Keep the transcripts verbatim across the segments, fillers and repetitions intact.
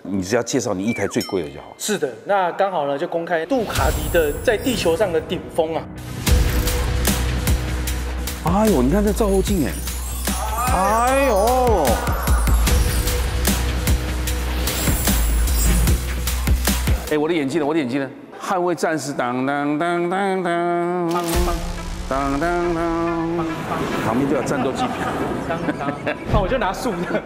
你只要介绍你一台最贵的就好。 是的，那刚好呢就公开杜卡迪的在地球上的顶峰啊！ 哎呦，你看这照后镜哎，哎呦！哎，我的眼镜呢？我的眼镜呢？捍卫战士，当当当当当，当当当，旁边就有战斗机。 当当，那我就拿竖的。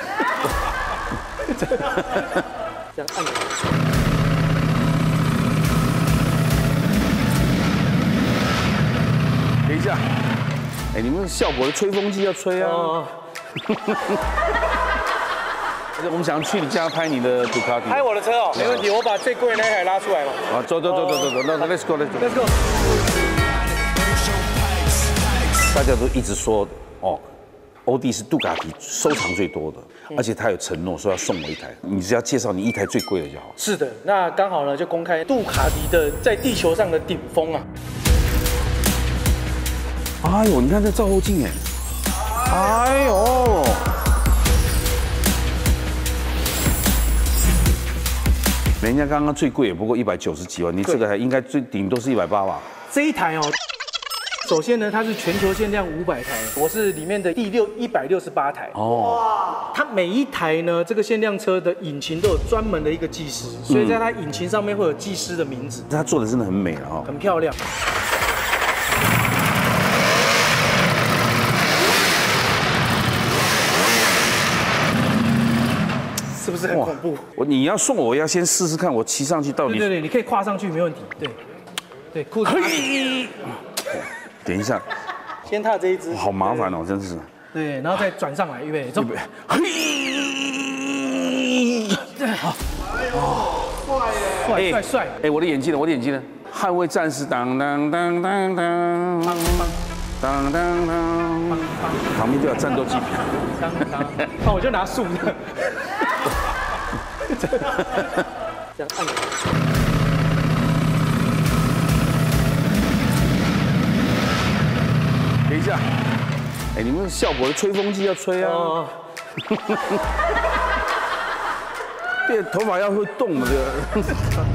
这样按。 等一下，哎，你们效果的吹风机要吹啊！哦、我们想去你家拍你的杜卡迪， 拍我的车哦，没问题，我把最贵的那台拉出来嘛。 好，走走走走走走，那 Let's go Let's go Let's go。 大家都一直说哦，欧弟是杜卡迪收藏最多的，而且他有承诺说要送我一台，你只要介绍你一台最贵的就好。 是的，那刚好呢就公开杜卡迪的在地球上的顶峰啊！ 哎呦，你看这照后镜哎，哎呦！人家刚刚最贵也不过一百九十几万，你这个还应该最顶多是一百八吧？ 这一台哦，首先呢，它是全球限量五百台，我是里面的第六一百六十八台。哦，它每一台呢，这个限量车的引擎都有专门的一个技师，所以在它引擎上面会有技师的名字。 它做的真的很美了哈， 很漂亮。是不是很恐怖？ 我你要送我，我要先试试看，我骑上去到底。 对对对，你可以跨上去没问题。对，对，裤子。 等一下， 先踏这一只。 好麻烦哦，真是。 对，然后再转上来，预备，走。预备。好。帅帅帅！ 哎，我的眼镜呢？我的眼镜呢？捍卫战士，当当当当当，当当当，旁边就有战斗机。 当当，那我就拿竖的。这样按。 等一下，哎，你们效果的吹风机要吹啊！哦、对，头发要会动的这个。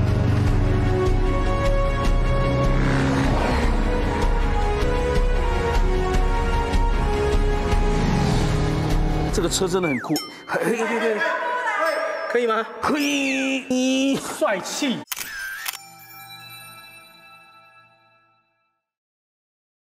这个车真的很酷， 对对对，可以吗？ 嘿， 帅气。